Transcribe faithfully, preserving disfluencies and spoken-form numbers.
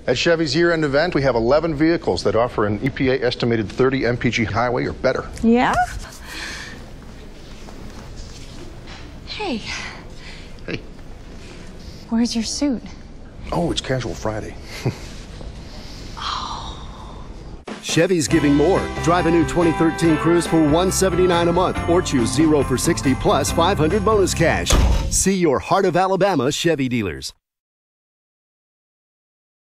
At Chevy's year-end event, we have eleven vehicles that offer an E P A estimated thirty M P G highway or better. Yeah? Hey. Hey. Where's your suit? Oh, it's Casual Friday. Chevy's giving more. Drive a new twenty thirteen Cruze for one hundred seventy-nine dollars a month or choose zero for sixty plus five hundred bonus cash. See your Heart of Alabama Chevy dealers.